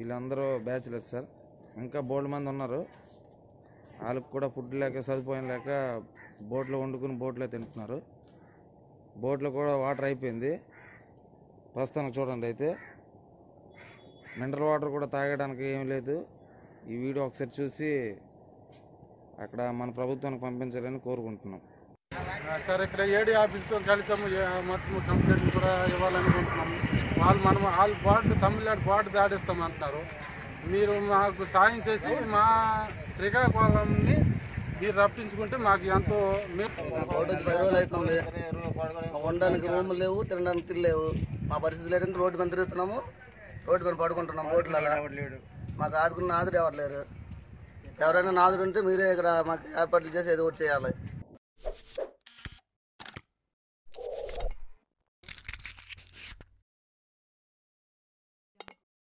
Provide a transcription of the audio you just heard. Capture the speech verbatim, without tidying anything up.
వీళ్ళందరూ bachelors sir. ఇంకా బోల్డ్ మంది ఉన్నారు. వాళ్ళకి కూడా ఫుడ్ లేక సదుపాయం లేక బోట్లో వండుకుని బోట్లో తింటున్నారు. బోట్లో కూడా వాటర్ అయిపోయింది ప్రస్తుతానికి. చూడండి, అయితే మినరల్ వాటర్ కూడా తాగడానికి ఏం లేదు. ఈ వీడియో ఒకసారి చూసి అక్కడ మన ప్రభుత్వానికి పంపించాలని కోరుకుంటున్నాం సార్. ఇక్కడ ఏడీ ఆఫీస్తో కలిసాము, మొత్తం కంప్లైంట్ కూడా ఇవ్వాలనుకుంటున్నాము. వాళ్ళు మనం వాళ్ళు బార్డు తమిళనాడు బార్డు దాడిస్తామంటున్నారు. మీరు మాకు సాయం చేసి మా శ్రీకాకుళంని మీరు రప్పించుకుంటే మాకు ఎంతో రోడ్డు వచ్చి పది రోజులు అవుతుంది. ఉండడానికి రూములు లేవు, తినడానికి తిల్లు లేవు. మా పరిస్థితి లేదంటే రోడ్డు మీద తిరుగుతున్నాము, రోడ్డు మీద పడుకుంటున్నాం. బోట్లలో మాకు ఆదుకున్న నాదుడు ఎవరు లేరు. ఎవరైనా నాదుడు ఉంటే మీరే ఇక్కడ మాకు ఏర్పాట్లు చేసి ఏదో ఒకటి చేయాలి.